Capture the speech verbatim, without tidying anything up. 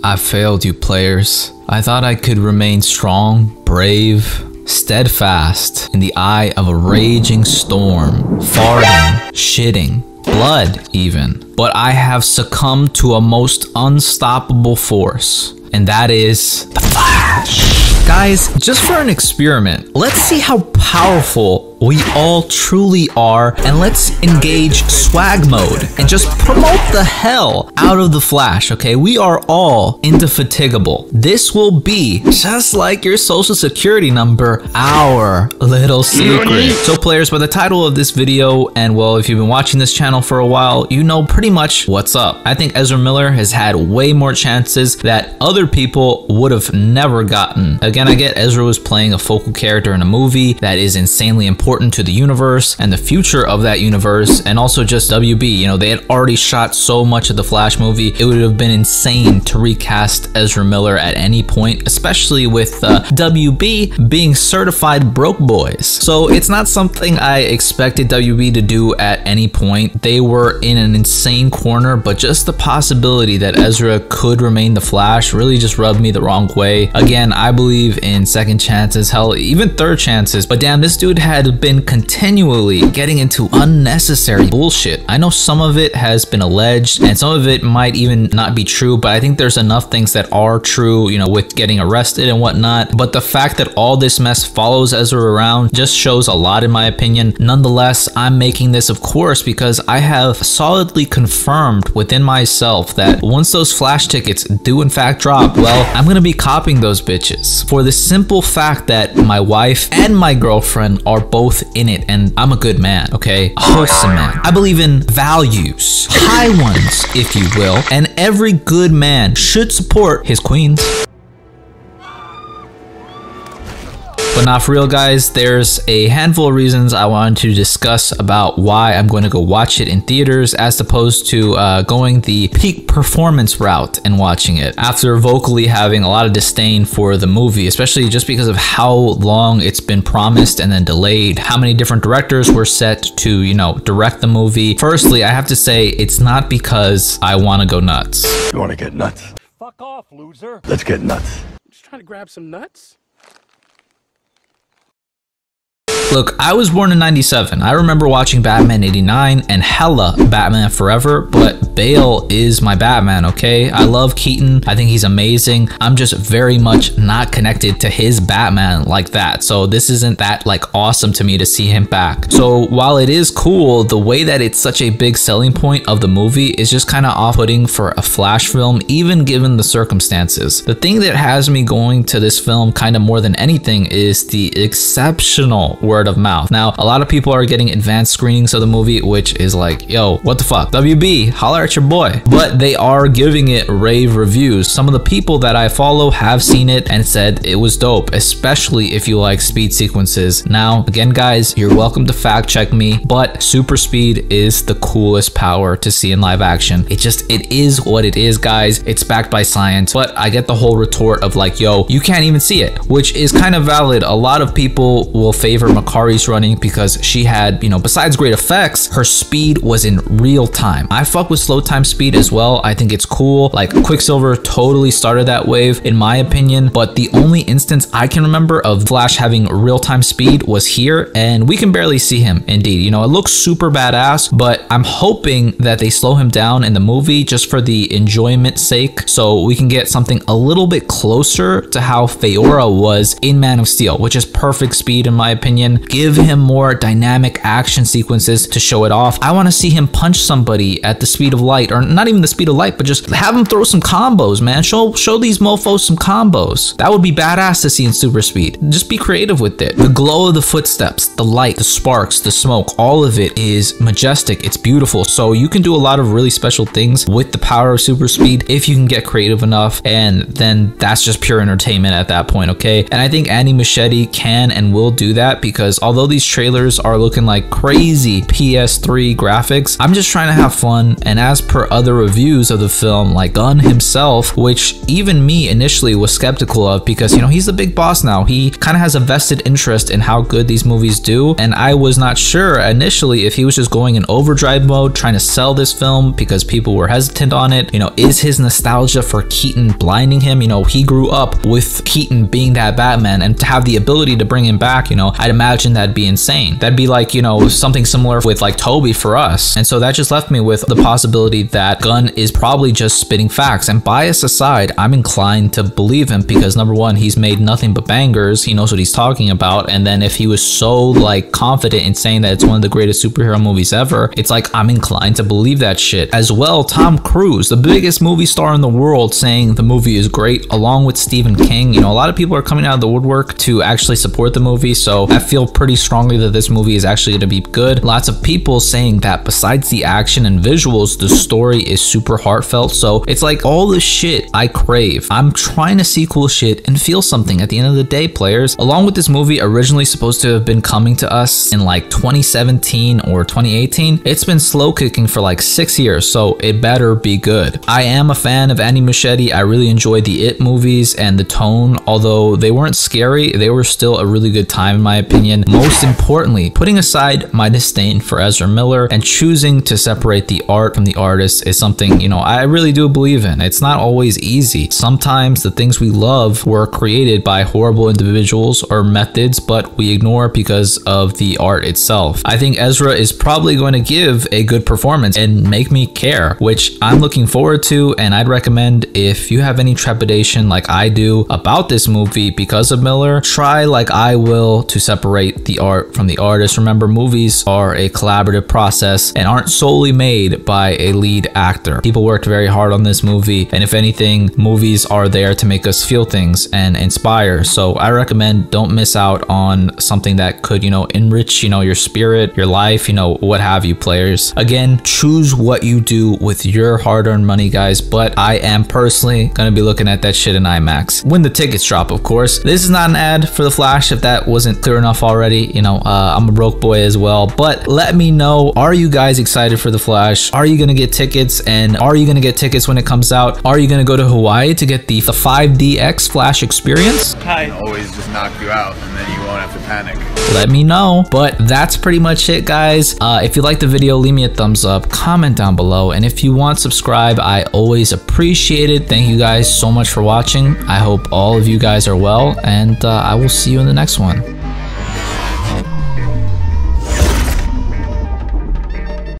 I failed you, players. I thought I could remain strong, brave, steadfast in the eye of a raging storm, farting, shitting, blood even. But I have succumbed to a most unstoppable force, and that is the Flash. Guys, just for an experiment, let's see how powerful we all truly are, and let's engage swag mode and just promote the hell out of the Flash, okay? We are all indefatigable. This will be just like your social security number, our little secret. So players, by the title of this video, and well, if you've been watching this channel for a while, you know pretty much what's up. I think Ezra Miller has had way more chances that other people would have never gotten. Again, I get Ezra was playing a focal character in a movie that is insanely important to the universe and the future of that universe, and also just W B. You know, they had already shot so much of the Flash movie, it would have been insane to recast Ezra Miller at any point, especially with uh, W B being certified broke boys. So it's not something I expected W B to do at any point. They were in an insane corner, but just the possibility that Ezra could remain the Flash really just rubbed me the wrong way. Again, I believe in second chances, hell, even third chances, but damn, this dude had been continually getting into unnecessary bullshit. I know some of it has been alleged and some of it might even not be true, but I think there's enough things that are true, you know, with getting arrested and whatnot. But the fact that all this mess follows Ezra around just shows a lot in my opinion. Nonetheless, I'm making this, of course, because I have solidly confirmed within myself that once those Flash tickets do in fact drop, well, I'm gonna be copying those bitches for the simple fact that my wife and my girlfriend are both in it, and I'm a good man, okay? A wholesome man. I believe in values, high ones, if you will, and every good man should support his queens. But not for real, guys. There's a handful of reasons I wanted to discuss about why I'm going to go watch it in theaters as opposed to uh, going the peak performance route and watching it, after vocally having a lot of disdain for the movie, especially just because of how long it's been promised and then delayed, how many different directors were set to, you know, direct the movie. Firstly, I have to say it's not because I want to go nuts. You want to get nuts? Fuck off, loser. Let's get nuts. I'm just trying to grab some nuts. Look, I was born in ninety-seven. I remember watching Batman eighty-nine and hella Batman Forever, but Bale is my Batman, okay? I love Keaton. I think he's amazing. I'm just very much not connected to his Batman like that. So this isn't that like awesome to me to see him back. So while it is cool, the way that it's such a big selling point of the movie is just kind of off-putting for a Flash film, even given the circumstances. The thing that has me going to this film kind of more than anything is the exceptional word of mouth. Now, a lot of people are getting advanced screenings of the movie, which is like, yo, what the fuck? W B, holler at your boy. But they are giving it rave reviews. Some of the people that I follow have seen it and said it was dope, especially if you like speed sequences. Now, again, guys, you're welcome to fact check me, but super speed is the coolest power to see in live action. It just, it is what it is, guys. It's backed by science. But I get the whole retort of like, yo, you can't even see it, which is kind of valid. A lot of people will favor Makari's running because she had, you know, besides great effects, her speed was in real time. I fuck with slow time speed as well. I think it's cool. Like Quicksilver totally started that wave in my opinion, but the only instance I can remember of Flash having real time speed was here, and we can barely see him indeed. You know, it looks super badass, but I'm hoping that they slow him down in the movie just for the enjoyment sake, so we can get something a little bit closer to how Feora was in Man of Steel, which is perfect speed in my opinion. Give him more dynamic action sequences to show it off. I want to see him punch somebody at the speed of light, or not even the speed of light, but just have him throw some combos, man. Show show these mofos some combos. That would be badass to see in super speed. Just be creative with it. The glow of the footsteps, the light, the sparks, the smoke, all of it is majestic. It's beautiful. So you can do a lot of really special things with the power of super speed if you can get creative enough, and then that's just pure entertainment at that point, okay? And I think Andy Muschietti can and will do that, because although these trailers are looking like crazy P S three graphics, I'm just trying to have fun, and as as per other reviews of the film, like Gunn himself, which even me initially was skeptical of because, you know, he's the big boss now. He kind of has a vested interest in how good these movies do, and I was not sure initially if he was just going in overdrive mode trying to sell this film because people were hesitant on it. You know, is his nostalgia for Keaton blinding him? You know, he grew up with Keaton being that Batman, and to have the ability to bring him back, you know, I'd imagine that'd be insane. That'd be like, you know, something similar with like Toby for us. And so that just left me with the possibility that Gunn is probably just spitting facts. And bias aside, I'm inclined to believe him because number one, he's made nothing but bangers. He knows what he's talking about. And then if he was so like confident in saying that it's one of the greatest superhero movies ever, it's like I'm inclined to believe that shit. As well, Tom Cruise, the biggest movie star in the world, saying the movie is great, along with Stephen King. You know, a lot of people are coming out of the woodwork to actually support the movie, so I feel pretty strongly that this movie is actually going to be good. Lots of people saying that besides the action and visuals, the story is super heartfelt. So it's like all the shit I crave. I'm trying to see cool shit and feel something at the end of the day, players. Along with this movie originally supposed to have been coming to us in like twenty seventeen or twenty eighteen, it's been slow kicking for like six years, so it better be good. I am a fan of Andy Muschietti. I really enjoyed the It movies and the tone. Although they weren't scary, they were still a really good time in my opinion. Most importantly, putting aside my disdain for Ezra Miller and choosing to separate the art from the artist is something, you know, I really do believe in. It's not always easy. Sometimes the things we love were created by horrible individuals or methods, but we ignore because of the art itself. I think Ezra is probably going to give a good performance and make me care, which I'm looking forward to. And I'd recommend, if you have any trepidation like I do about this movie because of Miller, try like I will to separate the art from the artist. Remember, movies are a collaborative process and aren't solely made by a lead actor. People worked very hard on this movie, and if anything, movies are there to make us feel things and inspire. So I recommend don't miss out on something that could, you know, enrich, you know, your spirit, your life, you know, what have you, players. Again, choose what you do with your hard-earned money, guys, but I am personally gonna be looking at that shit in IMAX when the tickets drop, of course. This is not an ad for The Flash, if that wasn't clear enough already. You know, uh, I'm a broke boy as well, but let me know, are you guys excited for The Flash? Are you gonna get tickets? And are you gonna get tickets when it comes out? Are you gonna go to Hawaii to get the, the five D X Flash experience? Hi. Always just knock you out and then you won't have to panic. Let me know. But that's pretty much it, guys. Uh, if you like the video, leave me a thumbs up, comment down below, and if you want, subscribe. I always appreciate it. Thank you guys so much for watching. I hope all of you guys are well, and uh, I will see you in the next one.